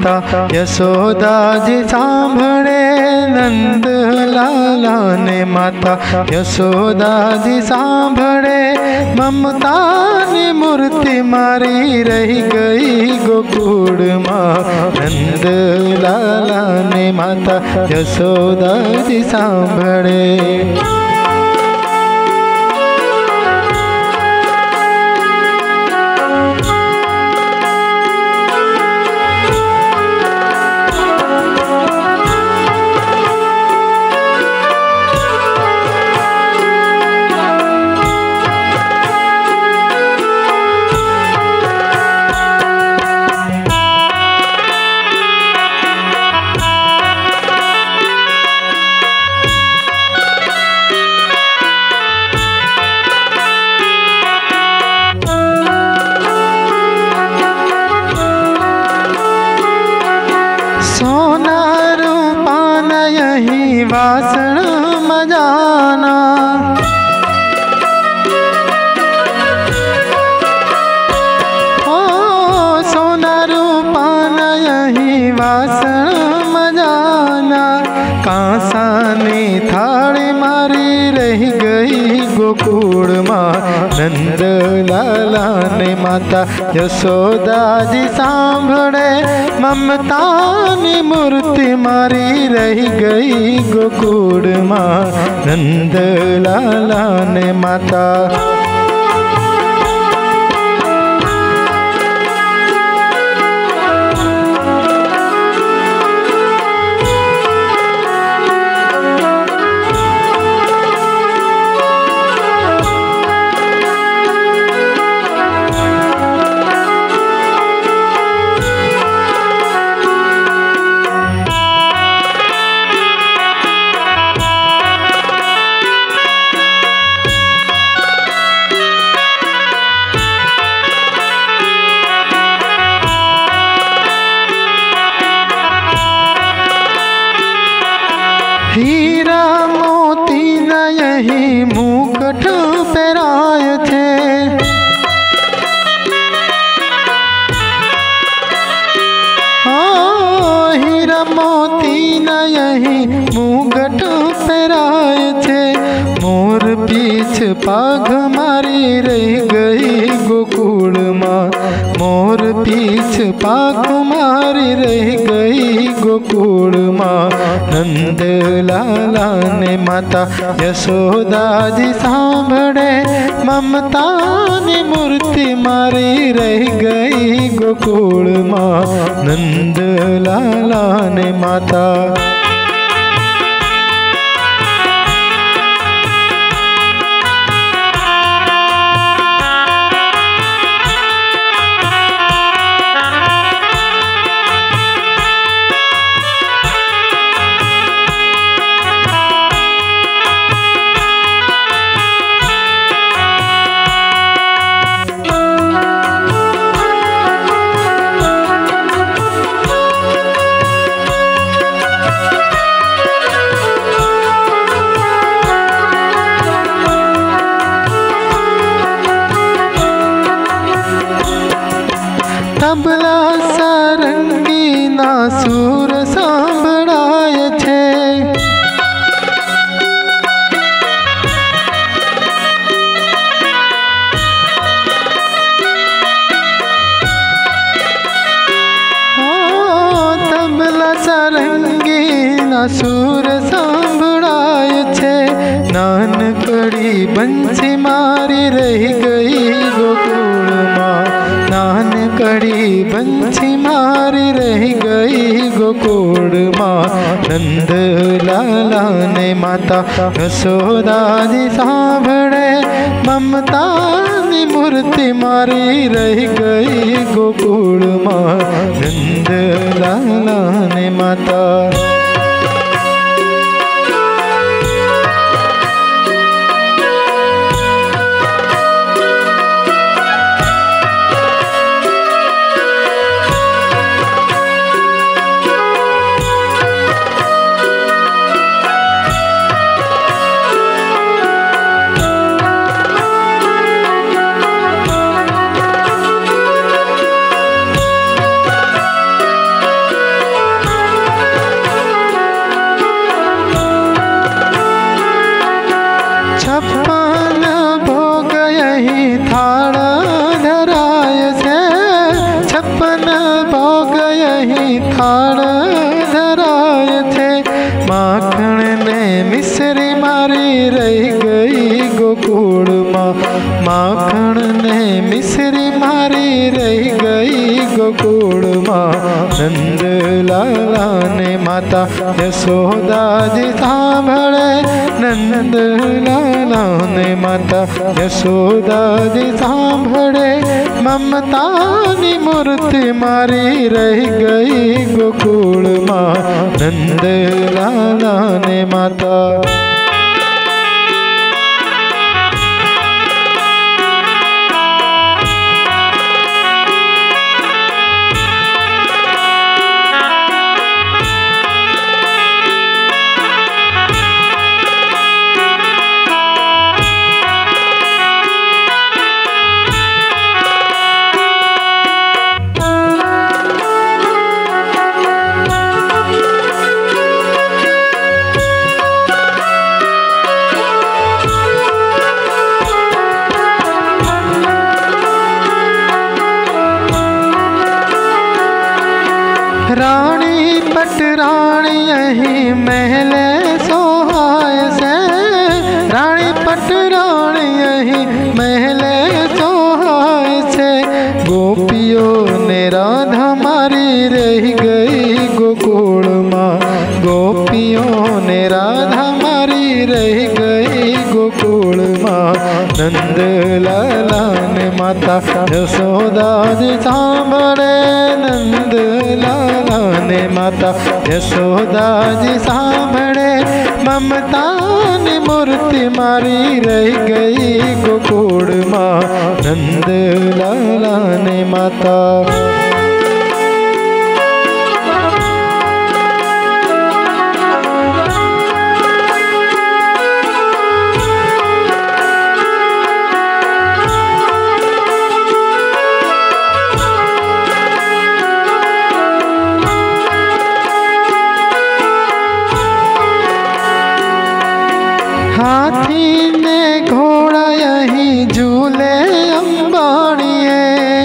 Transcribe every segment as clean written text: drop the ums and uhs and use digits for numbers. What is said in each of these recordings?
माता यशोदा जी सांभळे नंद लाला ने माता यशोदा जी सांभळे ममता ने मूर्ति मारी रही गई गोकुल माँ नंद लाला ने माता यशोदा जी सांभळे। सोना रूपान यही वासण मजाना ओ सोना रूपान यही वासण मजाना कांसा ने थाड़ी मारी रही गई गोकुल माँ नंद लाला ने माता यशोदा जी सांभळे ममता ने मूर्ति मारी रही गई गोकुल माँ नंद लाला ने माता। हीरा मोती न यही मुकुट पहराय थे हीरा मोती न यही मुकुट पहराय थे मोर पीछ पाग मारी रही गई गोकुल माँ मोर पीछ पाग मारी रही गई गोकुल माँ नंद लाला ने माता यशोदा जी सांभळे ममता ने मूर्ति मारी रही गई गोकुल माँ नंद लाला ने माता। तबला सारंगी ना सुर सांभळाय छे तबला सारंगी ना सुर सांभळाय छे नानकड़ी बंसी मारी रही गई गोकुल माँ नानकड़ी बंसी मारी रही गई गोकुल माँ नंद लाला ने माता यशोदा जी सांभळे ममता ने मूर्ति मारी रही गई गोकुल माँ नंद लाला ने माता। छप्पन भोग यही थाड़ धराय से, छप्पन भोग यही थाड़ धराय थे। माखण ने मिश्री मारी रही गई गोकुल माँ, माखण ने मिश्री मारी रही गई गोकुल माँ। नंद लाला ने माता यशोदा जी सांभळे, नंद लाला ने माता यशोदा जी सांभळे। ममता नी मूर्ति मारी रही गई गोकुल माँ, नंद लाला ने माता। रानी पटरानी यही महले सोहाय से, रानी पटरानी यही महले सोहाय से। गोपियों ने राधा मारी रही गई गोकुल माँ, गोपियों ने राधा मारी रही गई गोकुल माँ। नंद लाला ने माता यशोदा जी सांभळे, नंद लाला ने माता यशोदा जी सांभळे। ममता ने मूर्ति मारी रही गई गोकुल माँ, नंद लाला ने माता। हाथी ने घोड़ा यही झूले अंबाड़िए,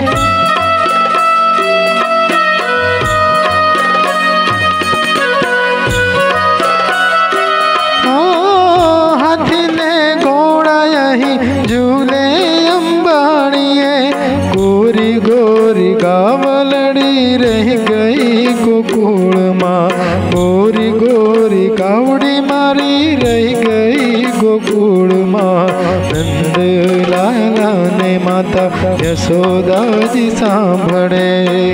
हाथी ने घोड़ा यही झूले अंबाड़िए। गोरी गोरी गावलड़ी रह गई गोकुल माँ, गोरी गोरी गावड़ी मारी रह गई गोकुल माँ। नंद लाला ने माता यशोदा जी सांभळे।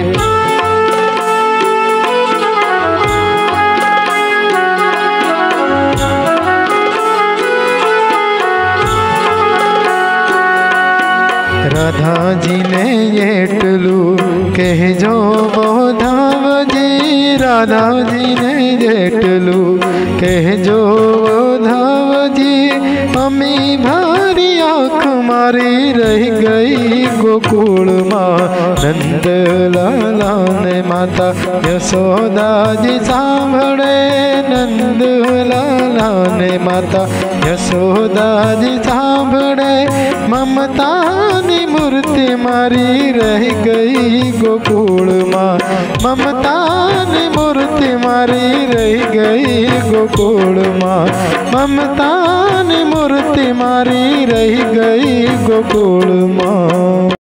राधा जी ने येटलू कहजो बोधाव जी, राधा जी ने येटलू कहजो बोधाव जी। अमी भारी आँख मारी रह गई गोकुल माँ, नंद लाला ने माता यशोदा जी सांभळे, नंद लाला ने माता यशोदा जी सांभळे। ममता नी मूर्ति मारी रह गई गोकुल माँ, ममता नी मूर्ति मारी रह गई गोकुल माँ, ममता नी मूर्ति मारी रह गई गोकुल माँ।